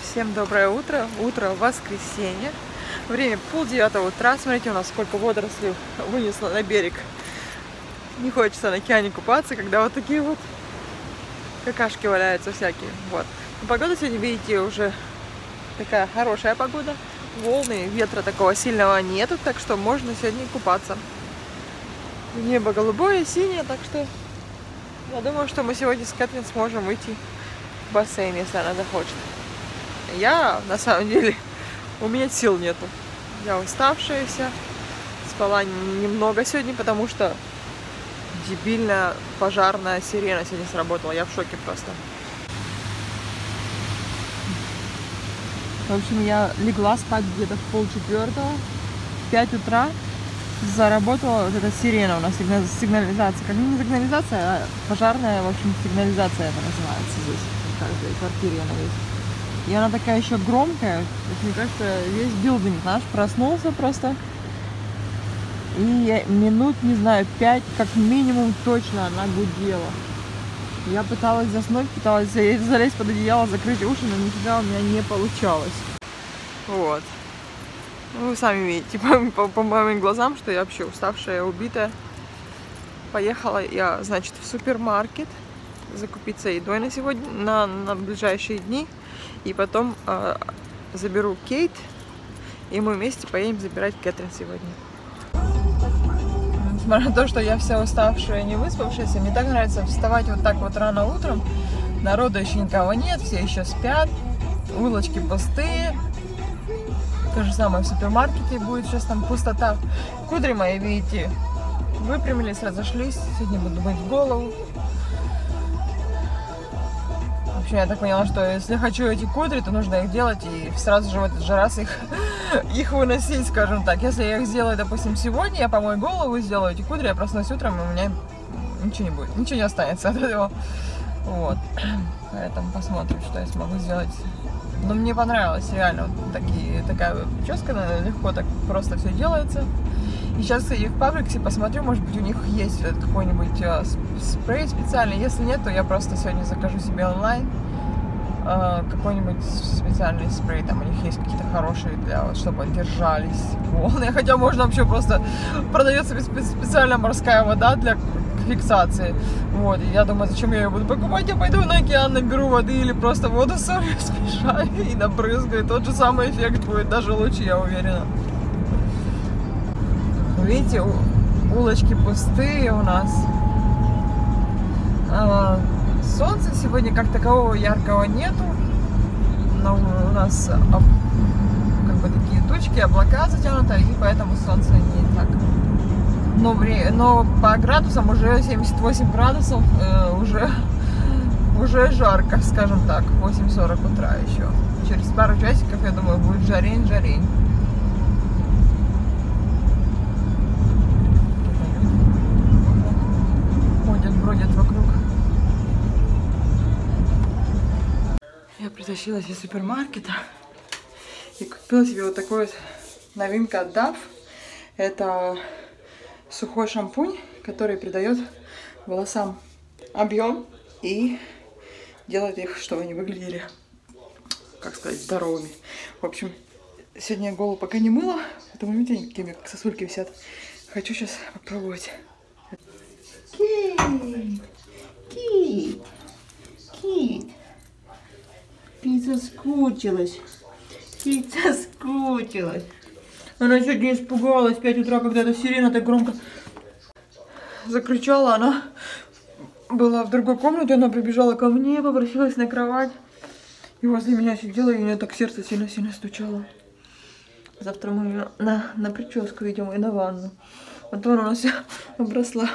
Всем доброе утро. Утро воскресенье. Время 8:30 утра. Смотрите, у нас сколько водорослей вынесло на берег. Не хочется на океане купаться, когда вот такие вот какашки валяются всякие. Вот. Но погода сегодня, видите, уже такая хорошая погода. Волны, ветра такого сильного нету, так что можно сегодня купаться. Небо голубое, синее, так что я думаю, что мы сегодня с Кэтрин сможем выйти в бассейн, если она захочет. Я, на самом деле, у меня сил нету. Я уставшая вся. Спала немного сегодня, потому что дебильная пожарная сирена сегодня сработала. Я в шоке просто. В общем, я легла спать где-то в 3:30. В 5 утра заработала вот эта сирена у нас, сигнализация. Как не сигнализация, а пожарная, в общем, сигнализация это называется здесь. В каждой квартире она есть. И она такая еще громкая. То есть, мне кажется, весь билдинг наш проснулся просто. И я минут, не знаю, 5 как минимум точно она гудела. Я пыталась заснуть, пыталась залезть под одеяло, закрыть уши, но нифига у меня не получалось. Вот. Ну, вы сами видите по моим глазам, что я вообще уставшая, убитая. Поехала я, значит, в супермаркет закупиться едой на сегодня, на ближайшие дни. И потом заберу Кейт, и мы вместе поедем забирать Кэтрин сегодня. Несмотря на то, что я вся уставшая, не выспавшаяся, мне так нравится вставать вот так вот рано утром. Народа еще никого нет, все еще спят, улочки пустые. То же самое в супермаркете будет, сейчас там пустота. Кудри мои, видите, выпрямились, разошлись. Сегодня буду мыть голову. В общем, я так поняла, что если хочу эти кудри, то нужно их делать и сразу же в этот же раз их выносить, скажем так. Если я их сделаю, допустим, сегодня, я помою голову, сделаю эти кудри, я проснусь утром, и у меня ничего не будет, ничего не останется от этого. Вот. Поэтому посмотрим, что я смогу сделать. Но мне понравилось реально вот такая прическа, легко так просто все делается. И сейчас я в Publix посмотрю, может быть, у них есть какой-нибудь спрей специальный. Если нет, то я просто сегодня закажу себе онлайн какой-нибудь специальный спрей. Там у них есть какие-то хорошие, чтобы держались волны. Хотя можно вообще просто... Продается специальная морская вода для фиксации. Вот, и я думаю, зачем я ее буду покупать? Я пойду на океан, наберу воды или просто воду с солью смешаю и набрызгаю. Тот же самый эффект будет, даже лучше, я уверена. Видите, улочки пустые у нас. Солнца сегодня как такового яркого нету. Но у нас как бы такие тучки, облака затянуты, и поэтому солнце не так. Но по градусам уже 78 градусов, уже жарко, скажем так, 8:40 утра еще. Через пару часиков, я думаю, будет жарень. Бродят вокруг. Я притащилась из супермаркета и купила себе вот такой вот новинка от Dove. Это сухой шампунь, который придает волосам объем и делает их, чтобы они выглядели, как сказать, здоровыми. В общем, сегодня я голову пока не мыла, потому видите, они какими как сосульки висят. Хочу сейчас попробовать. Кит. Кит соскучилась. Она сегодня испугалась в 5 утра, когда эта сирена так громко закричала. Она была в другой комнате, она прибежала ко мне, попросилась на кровать. И возле меня сидела, и у нее так сердце сильно-сильно стучало. Завтра мы ее на прическу идем и на ванну. А то она вся обросла.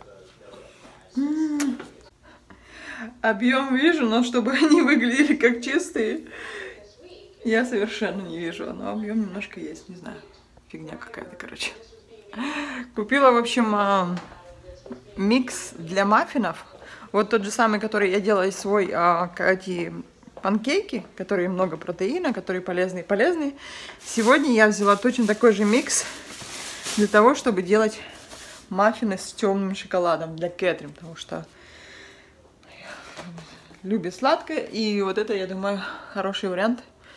Объем вижу, но чтобы они выглядели как чистые, я совершенно не вижу. Но объем немножко есть, не знаю. Фигня какая-то, короче. Купила, в общем, микс для маффинов. Вот тот же самый, который я делала свой, эти панкейки, которые много протеина, которые полезные. Сегодня я взяла точно такой же микс для того, чтобы делать маффины с темным шоколадом для Кэтрин, потому что любит сладкое, и вот это, я думаю, хороший вариант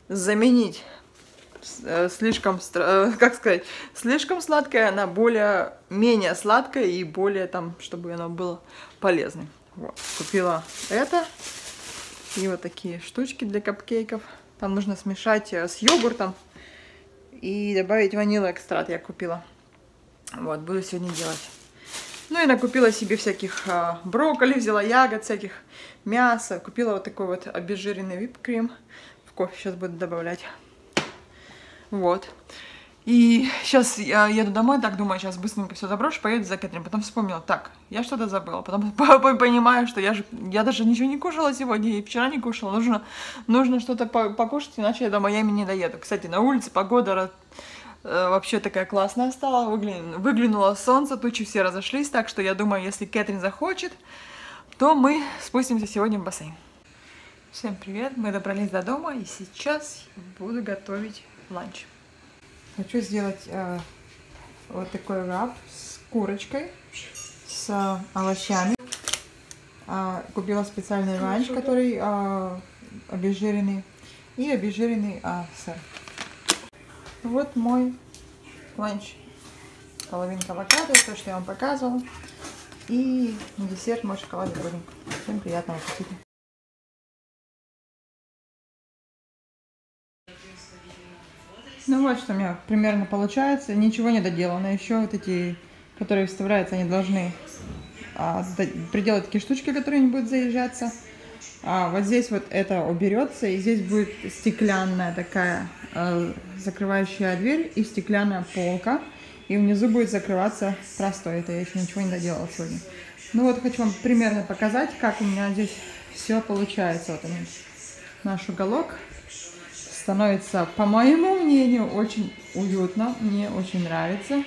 заменить слишком, как сказать, слишком сладкое на менее сладкое и более там, чтобы оно было полезным. Вот. Купила это и вот такие штучки для капкейков. Там нужно смешать с йогуртом и добавить ванильный экстракт. Я купила. Вот, буду сегодня делать. Ну и накупила себе всяких брокколи, взяла ягод, всяких мяса. Купила вот такой вот обезжиренный вип-крем. В кофе сейчас буду добавлять. Вот. И сейчас я еду домой, так думаю, сейчас быстренько все заброшу, поеду за Кэтрин. Потом вспомнила, так, я что-то забыла. Потом понимаю, что я даже ничего не кушала сегодня, и вчера не кушала. Нужно что-то покушать, иначе я до Майами не доеду. Кстати, на улице погода вообще такая классная стала. Выглянуло солнце, тучи все разошлись, так что я думаю, если Кэтрин захочет, то мы спустимся сегодня в бассейн. Всем привет, мы добрались до дома, и сейчас буду готовить ланч. Хочу сделать вот такой рап с курочкой, с овощами. Купила специальный ранч, который обезжиренный, и обезжиренный сыр. Вот мой ланч. Половинка авокадо, то, что я вам показывала. И на десерт мой шоколадный пудинг. Всем приятного аппетита. Ну вот что у меня примерно получается. Ничего не доделано. Еще вот эти, которые вставляются, они должны приделать такие штучки, которые не будут заезжаться. Вот здесь вот это уберется, и здесь будет стеклянная такая закрывающая дверь и стеклянная полка. И внизу будет закрываться простой. Это я еще ничего не доделала сегодня. Ну вот хочу вам примерно показать, как у меня здесь все получается. Вот он, наш уголок. Становится, по моему мнению, очень уютно. Мне очень нравится.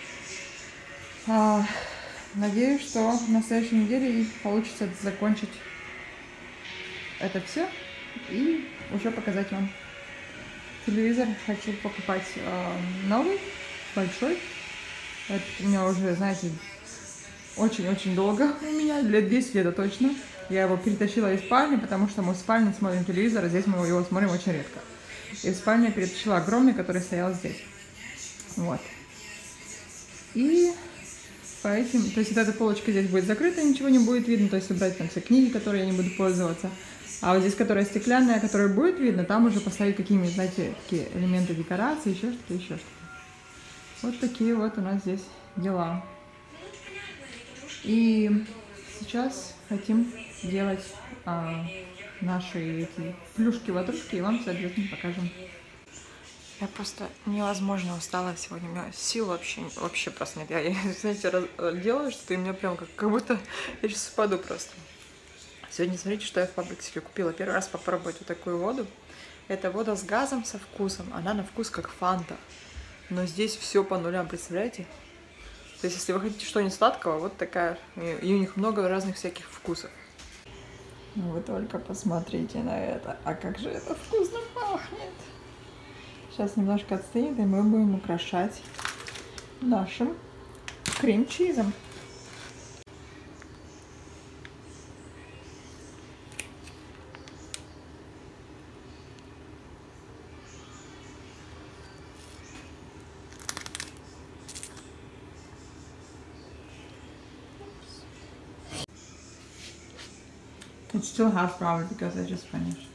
Надеюсь, что на следующей неделе получится закончить это все и уже показать вам. Телевизор хочу покупать новый, большой. Это у меня уже, знаете, очень-очень долго у меня, лет 10 это точно. Я его перетащила из спальни, потому что мы в спальне смотрим телевизор, а здесь мы его смотрим очень редко. И в спальне я перетащила огромный, который стоял здесь. Вот. И по этим, то есть вот эта полочка здесь будет закрыта, ничего не будет видно, то есть убрать там все книги, которые я не буду пользоваться. А вот здесь, которая стеклянная, которая будет видно, там уже поставить какие-нибудь, знаете, такие элементы декорации, еще что-то, еще что-то. Вот такие вот у нас здесь дела. И сейчас хотим делать наши эти плюшки-ватрушки, и вам все обязательно покажем. Я просто невозможно устала сегодня, у меня сил вообще просто нет. Я знаете, делаю что-то, и мне прям как будто я сейчас упаду просто. Сегодня смотрите, что я в Publix себе купила. Первый раз попробовать вот такую воду. Это вода с газом со вкусом. Она на вкус как фанта. Но здесь все по нулям, представляете? То есть, если вы хотите что-нибудь сладкого, вот такая. И у них много разных всяких вкусов. Ну вы только посмотрите на это. А как же это вкусно пахнет. Сейчас немножко отстынет, и мы будем украшать нашим крем-чизом. It's still half probably because I just finished.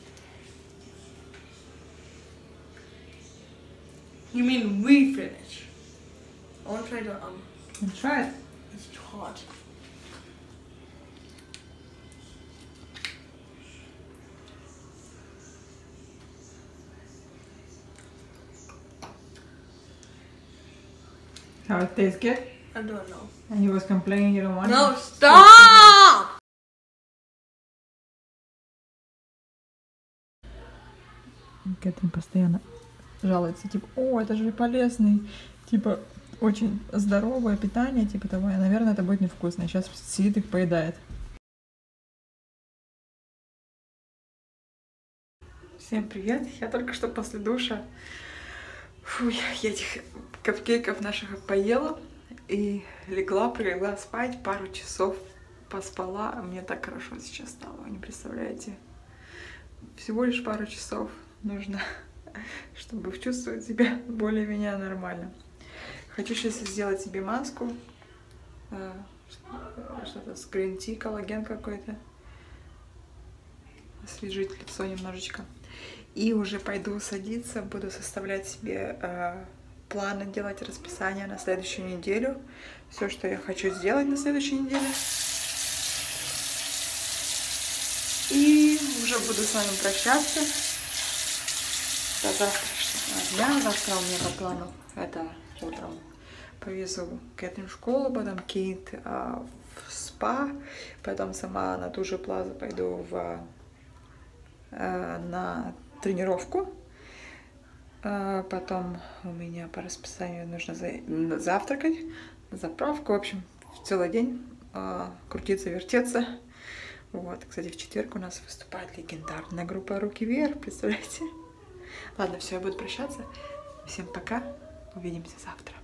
You mean we finish? I want to try to Try it. It's too hot. How it tastes good? I don't know. And he was complaining you don't want No, it? stop! Кэтрин постоянно жалуется, типа, о, это же полезный, типа, очень здоровое питание, типа того, и, наверное, это будет невкусно. Сейчас сидит их поедает. Всем привет! Я только что после душа я этих капкейков наших поела и прилегла спать, пару часов поспала. Мне так хорошо сейчас стало, вы не представляете. Всего лишь пару часов. нужно, чтобы чувствовать себя более-менее нормально. Хочу сейчас сделать себе маску. Что-то с green tea, коллаген какой-то. Освежить лицо немножечко. И уже пойду садиться, буду составлять себе планы, делать расписание на следующую неделю. Все, что я хочу сделать на следующей неделе. И уже буду с вами прощаться до завтрашнего дня. Завтра у меня по плану это утром повезу Кэтрин в школу, потом Кейт в спа, потом сама на ту же плазу пойду на тренировку. Потом у меня по расписанию нужно завтракать, на заправку. В общем, целый день крутиться, вертеться. Вот, кстати, в четверг у нас выступает легендарная группа «Руки вверх», представляете? Ладно, все, я буду прощаться. Всем пока, увидимся завтра.